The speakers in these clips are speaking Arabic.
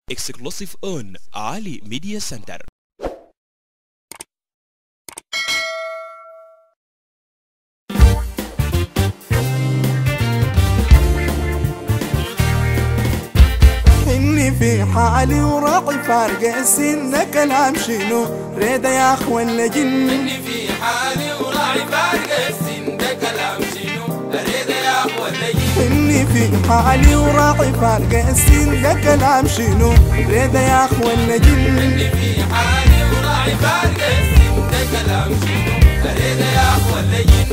Exclusive on Ali Media Center. إني في حالي وراعي فارق السن كلام شنو ريدا يا أخوان لجن. إني في حالي وراعي فارق السن كلام شنو ريدا يا أخوان لجن. إني في حالي وراعي فارق السن كلام شنو ريدا يا أخوان لجن. إني في حالي وراعي فارق السن كلام شنو ريدا يا أخوان لجن.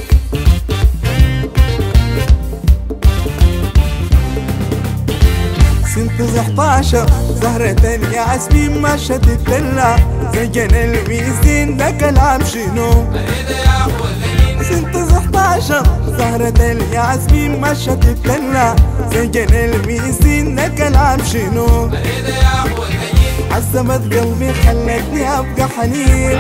سنة 11 زهرة الياسمين مشت الدلة زين الميزين ده كلام شنو ريدا يا أخوان لجن. سنة 11 زهرة الياسمين مشت الدلة زين الميزين ده كلام شنو ريدا يا أخوان لجن. عذبت قلبي خلتني أبقى حنين.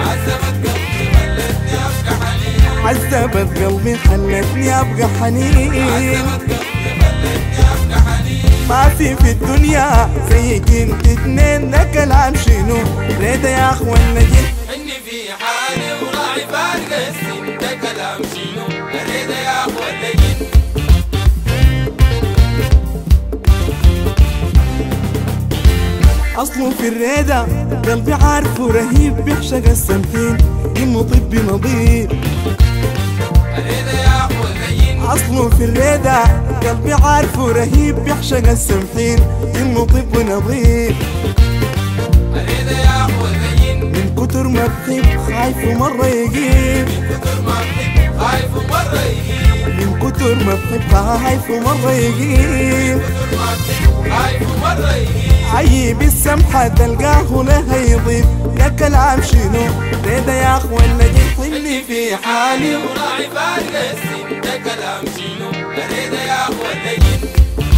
عذبت قلبي خلتني أبقى حنين. عذبت قلبي خلتني أبقى حنين. عذبت قلبي خلتني أبقى حنين. ما في الدنيا زيك انت اتنين ده كلام شنو ريدا يا اخوان لجن. إني في حالي وراعي فارق السن ده كلام شنو ريدا يا أخوان لجن. اصله في الريدا قلبي عارفه رهيب بيعشق السمحين يمه طبي نظيف. ريدا يا أخوان لجن. اصله في الريدا قلبي عارفه رهيب بيعشق السمحين يمه طب نظيف. ريدا يا أخوان لجن. من كتر ما بحب خايف ومره يجيب. من كتر ما بحب خايف ومرة يجيب. من كتر ما بحب خايف ومره يجيب. من كتر ما بحب خايف ومرة يجيب. عيب السمحة تلقاه لها يضيف يا كلام شنو ريدا يا اخوان لجن. إني في حالي وراعي فارق السن ده كلام شنو ريدا يا أخوان لجن.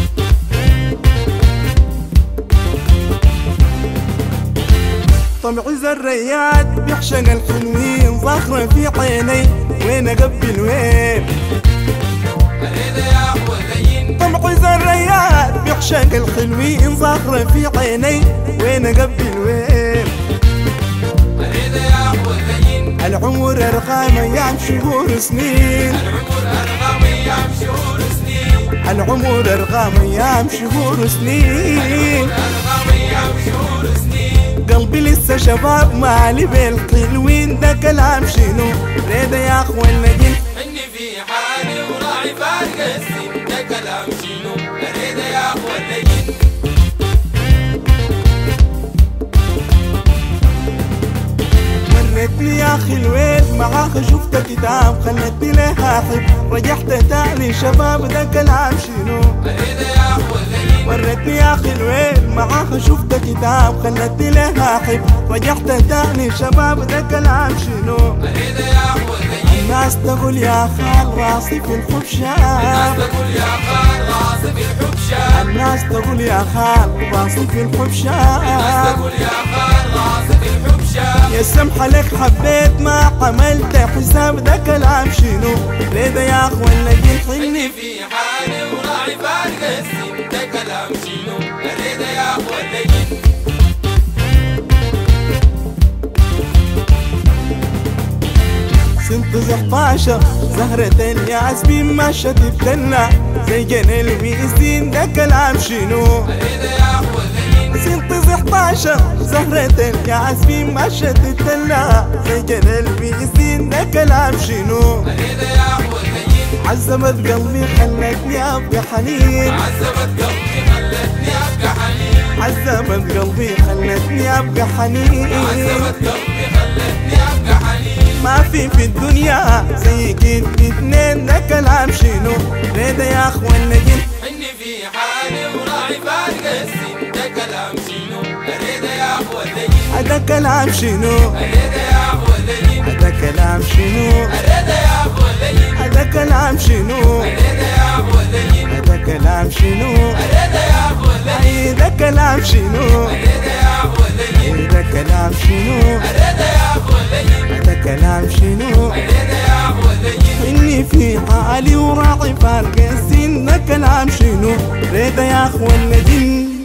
طمع زريات بيعشق الحلوين ظاهرة في عيني وين اقبل وين. ريدا يا أخوان لجن. طمع زريات بيعشق الحلوين ظاهرة في عيني وين اقبل وين. ريدا يا أخوان لجن. العمر ارقام ايام شهور سنين. العمر أرقام أيام شهور سنين. العمر ارقام ايام شهور سنين. أرقام أيام شهور سنين. قلبي لسه شباب مالي بالحلوين ده كلام شنو ريدا يا اخوان لجن. إني في حالي وراعي فارق السن ده كلام شنو ريدا يا أخوان لجن. مرتني يا اخي الويل معاك شفت كتاب خلتني لها احب رجعت تاني شباب ده كلام شنو ريدا يا أخوان لجن. مرتني يا اخي الويل معاك شفت كتاب خلتني لها احب رجعت تاني شباب ده كلام شنو ريدا يا أخوان لجن. الناس تقول يا خال راسي في الحب شاب. الناس تقول يا خال راسي في الحب شاب. الناس تقول يا خال راسي في الحب الناس شاب. تقول يا خال راسي في الحب شاب. يا سمحة لك حبيت ما عملت حساب ده كلام شنو ريدا يا اخوان لجن. إني في حالي وراعي فارق السن ده كلام شنو ريدا يا أخوان لجن. سنة 11 زهرة الياسمين مشت الدلة زين الميزين ده كلام شنو ريدا يا أخوان لجن. سنة 11 زهرة الياسمين مشت الدلة زين الميزين ده كلام شنو ريدا يا أخوان لجن. عذبت قلبي خلتني ابقى حنين. عذبت قلبي خلتني أبقى حنين. عذبت قلبي خلتني ابقى حنين. عذبت قلبي خلتني أبقى حنين. ما في الدنيا زيك انت اتنين ده كلام شنو ريدا يا اخوان لجن. إني في حالي وراعي فارق السن ده كلام شنو ريدا يا أخوان لجن. هذا كلام شنو ريدا يا أخوان لجن. هذا كلام شنو ريدا يا أخوان لجن. هذا كلام شنو ريدا يا أخوان لجن. هذا كلام شنو ريدا يا أخوان لجن. هذا كلام شنو ريدا يا أخوان لجن. هذا كلام شنو ريدا يا أخوان لجن. هذا كلام شنو ريدا يا أخوان لجن. اني في حالي وراعي فارق السن ده كلام شنو ريدا يا اخوان لجن.